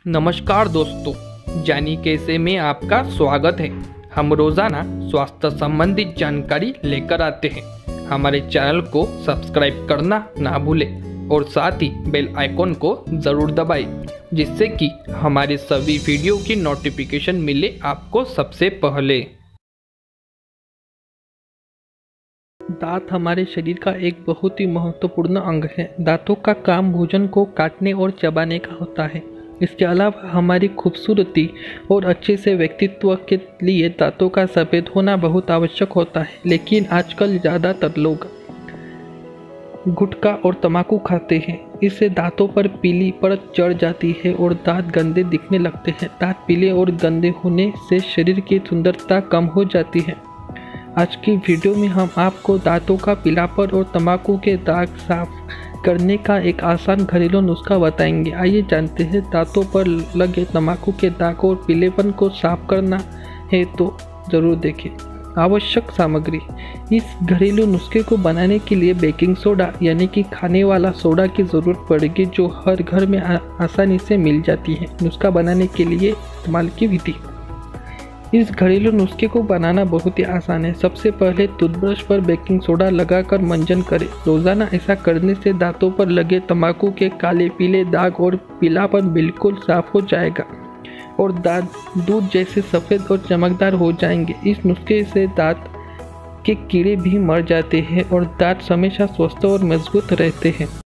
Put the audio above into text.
नमस्कार दोस्तों, जानिए कैसे में आपका स्वागत है। हम रोजाना स्वास्थ्य संबंधित जानकारी लेकर आते हैं। हमारे चैनल को सब्सक्राइब करना ना भूलें और साथ ही बेल आइकॉन को ज़रूर दबाएं, जिससे कि हमारे सभी वीडियो की नोटिफिकेशन मिले आपको सबसे पहले। दांत हमारे शरीर का एक बहुत ही महत्वपूर्ण अंग है। दांतों का काम भोजन को काटने और चबाने का होता है। इसके अलावा हमारी खूबसूरती और अच्छे से व्यक्तित्व के लिए दांतों का सफ़ेद होना बहुत आवश्यक होता है। लेकिन आजकल ज़्यादातर लोग गुटखा और तंबाकू खाते हैं। इससे दांतों पर पीली परत चढ़ जाती है और दांत गंदे दिखने लगते हैं। दांत पीले और गंदे होने से शरीर की सुंदरता कम हो जाती है। आज की वीडियो में हम आपको दांतों का पीलापन और तंबाकू के दाग साफ करने का एक आसान घरेलू नुस्खा बताएंगे। आइए जानते हैं। दांतों पर लगे तंबाकू के दाग और पीलेपन को साफ करना है तो ज़रूर देखें। आवश्यक सामग्री। इस घरेलू नुस्खे को बनाने के लिए बेकिंग सोडा यानी कि खाने वाला सोडा की ज़रूरत पड़ेगी, जो हर घर में आसानी से मिल जाती है। नुस्खा बनाने के लिए इस्तेमाल की विधि। इस घरेलू नुस्खे को बनाना बहुत ही आसान है। सबसे पहले टूथब्रश पर बेकिंग सोडा लगाकर मंजन करें। रोज़ाना ऐसा करने से दांतों पर लगे तंबाकू के काले पीले दाग और पीलापन बिल्कुल साफ हो जाएगा और दांत दूध जैसे सफ़ेद और चमकदार हो जाएंगे। इस नुस्खे से दांत के कीड़े भी मर जाते हैं और दांत हमेशा स्वस्थ और मजबूत रहते हैं।